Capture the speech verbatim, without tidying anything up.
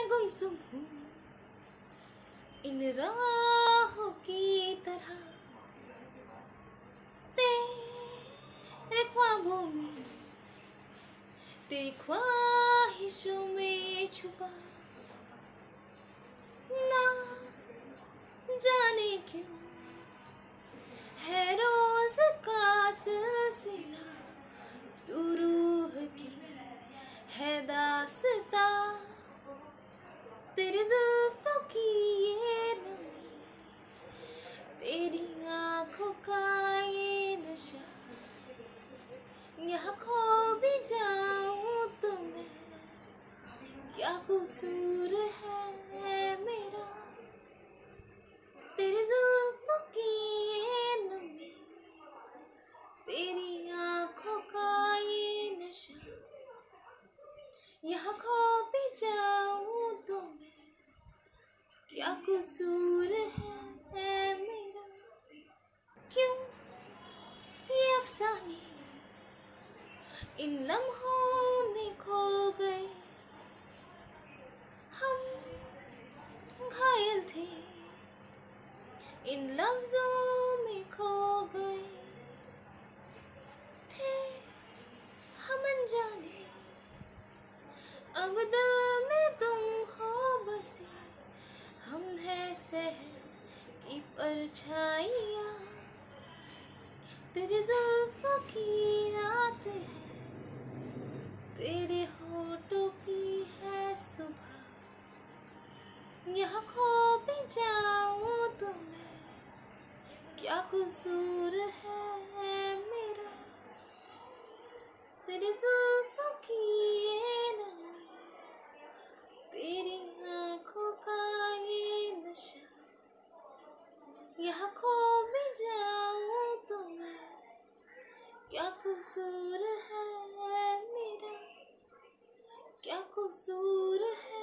गुमसुम हूँ इन राहों की तरह, तेरे ख्वाबों में, तेरी ख्वाहिशों में छुपा, ना जाने क्यों है रोज का सिलसिला, तू रूह की है दास्तां, तेरी जुल्फों की ये नमी, तेरी आँखों का ये नशा, यहाँ खो भी जाऊँ तो मैं, क्या कसूर है मेरा, तेरी जुल्फों की ये नमी, तेरी आँखों का ये नशा, यहाँ खो भी जाऊँ तो मैं, क्या कसूर है मेरा। क्यों ये अफसाने इन लम्हों में खो गए, हम घायल थे इन लफ्जों में खो गए, थे हम अनजाने अब दिल में तुम हो बसे, हम हैं शहर की परछाइयाँ, तेरी जुल्फों की रात है, तेरे होठों की है सुबह, यहाँ खो भी जाऊँ तो मैं, क्या कसूर है मेरा, तेरी जुल्फों की ये नमी, तेरी आँखों का ये नशा, यहाँ खो भी जाऊँ तो मैं, क्या कसूर है मेरा, क्या कसूर है।